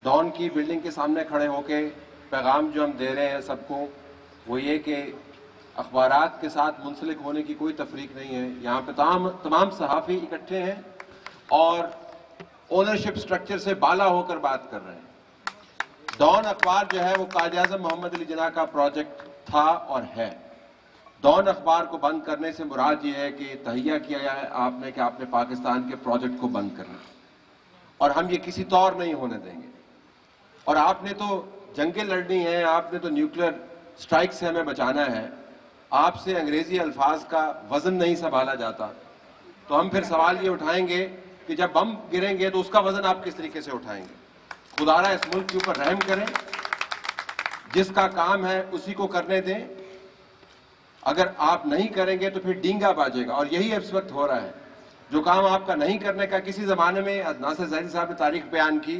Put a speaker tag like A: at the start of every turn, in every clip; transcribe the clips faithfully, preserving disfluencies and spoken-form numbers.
A: Don की building के सामने खड़े होके पैगाम जो हम दे रहे हैं सबको, वो ये कि अखबारात के साथ मुंसलिक होने की कोई तफरीक नहीं है। यहाँ पे तमाम तमाम सहाफ़ी इकट्ठे हैं और ओनरशिप स्ट्रक्चर से बाला होकर बात कर रहे हैं। डॉन अखबार जो है वो कायद आज़म मोहम्मद अली जिन्ना का प्रोजेक्ट था और है। डॉन अखबार को बंद करने से मुराद ये है कि तहिया किया है आपने कि आपने पाकिस्तान के प्रोजेक्ट को बंद करना, और हम ये किसी तौर नहीं होने देंगे। और आपने तो जंगें लड़नी है, आपने तो न्यूक्लियर स्ट्राइक से हमें बचाना है। आपसे अंग्रेजी अल्फाज का वजन नहीं संभाला जाता, तो हम फिर सवाल ये उठाएंगे कि जब बम गिरेंगे तो उसका वजन आप किस तरीके से उठाएंगे। खुदारा इस मुल्क के ऊपर रहम करें, जिसका काम है उसी को करने दें। अगर आप नहीं करेंगे तो फिर डींगा बाजेगा, और यही इस वक्त हो रहा है। जो काम आपका नहीं करने का, किसी जमाने में नासिर ज़ैदी साहब ने तारीख बयान की,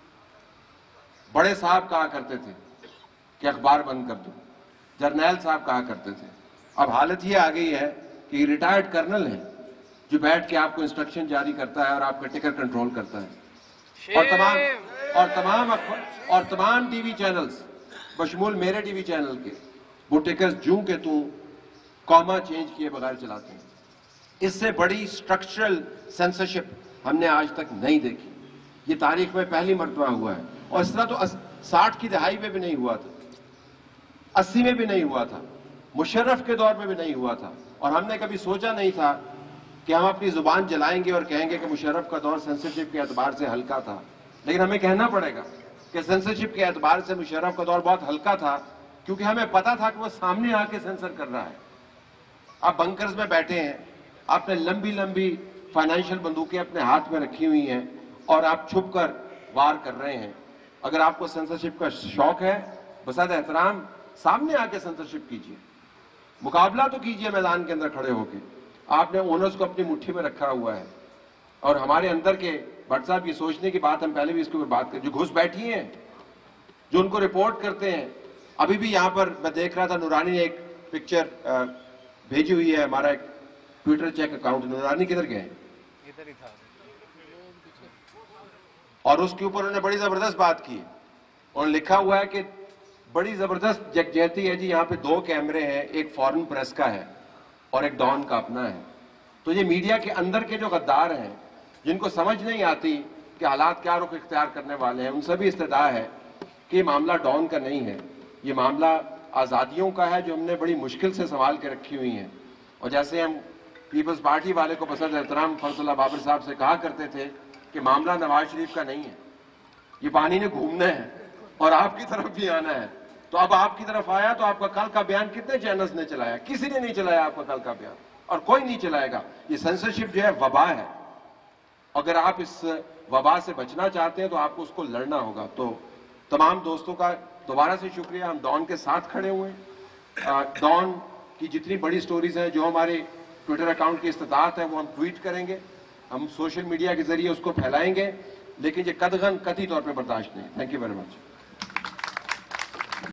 A: बड़े साहब कहा करते थे कि अखबार बंद कर दो, जर्नैल साहब कहा करते थे। अब हालत ये आ गई है कि रिटायर्ड कर्नल है जो बैठ के आपको इंस्ट्रक्शन जारी करता है और आपका टिकट कंट्रोल करता है। और तमाम और तमाम और तमाम टीवी चैनल्स बशमूल मेरे टीवी चैनल के, वो टिकट जूं के तू कॉमा चेंज किए बगैर चलाते हैं। इससे बड़ी स्ट्रक्चरल सेंसरशिप हमने आज तक नहीं देखी। ये तारीख में पहली मर्तबा हुआ है, और इस तरह तो साठ की दहाई में भी नहीं हुआ था, अस्सी में भी नहीं हुआ था, मुशर्रफ के दौर में भी नहीं हुआ था। और हमने कभी सोचा नहीं था कि हम अपनी जुबान जलाएंगे और कहेंगे कि मुशर्रफ का दौर सेंसरशिप के एतबार से हल्का था। लेकिन हमें कहना पड़ेगा कि सेंसरशिप के एतबार से मुशर्रफ का दौर बहुत हल्का था, क्योंकि हमें पता था कि वो सामने आके सेंसर कर रहा है। आप बंकर्स में बैठे हैं, आपने लंबी लंबी फाइनेंशियल बंदूकें अपने हाथ में रखी हुई हैं और आप छुप कर वार कर रहे हैं। अगर आपको सेंसरशिप का शौक है, बसात एहतराम सामने आके सेंसरशिप कीजिए, मुकाबला तो कीजिए मैदान के अंदर खड़े होके। आपने ओनर्स को अपनी मुट्ठी में रखा हुआ है, और हमारे अंदर के भट्ट साहब ये सोचने की बात, हम पहले भी इसके ऊपर बात करें, जो घुस बैठी हैं, जो उनको रिपोर्ट करते हैं। अभी भी यहाँ पर मैं देख रहा था, नूरानी ने एक पिक्चर भेजी हुई है, हमारा एक ट्विटर चेक अकाउंट। नूरानी किधर गए? इधर ही था। और उसके ऊपर उन्होंने बड़ी जबरदस्त बात की और लिखा हुआ है कि बड़ी जबरदस्त यकजहती है जी, यहाँ पे दो कैमरे हैं, एक फॉरेन प्रेस का है और एक डॉन का अपना है। तो ये मीडिया के अंदर के जो गद्दार हैं, जिनको समझ नहीं आती कि हालात क्या रुख इख्तियार करने वाले हैं, उन सभी इस्तदा है कि मामला डॉन का नहीं है, ये मामला आज़ादियों का है जो हमने बड़ी मुश्किल से संभाल के रखी हुई हैं। और जैसे हम पीपल्स पार्टी वाले को बसर एहतराम फजलुल्लाह बाबर साहब से कहा करते थे कि मामला नवाज शरीफ का नहीं है, ये पानी ने घूमना है और आपकी तरफ भी आना है। तो अब आपकी तरफ आया तो आपका कल का बयान कितने चैनल्स ने चलाया? किसी ने नहीं चलाया आपका कल का बयान, और कोई नहीं चलाएगा। ये सेंसरशिप जो है वबा है। अगर आप इस वबा से बचना चाहते हैं तो आपको उसको लड़ना होगा। तो तमाम दोस्तों का दोबारा से शुक्रिया, हम डॉन के साथ खड़े हुए हैं। डॉन की जितनी बड़ी स्टोरीज हैं, जो हमारे ट्विटर अकाउंट की इस्तात है, वो हम ट्वीट करेंगे, हम सोशल मीडिया के जरिए उसको फैलाएंगे, लेकिन ये कदगन कथी तौर पे बर्दाश्त नहीं। Thank you very much.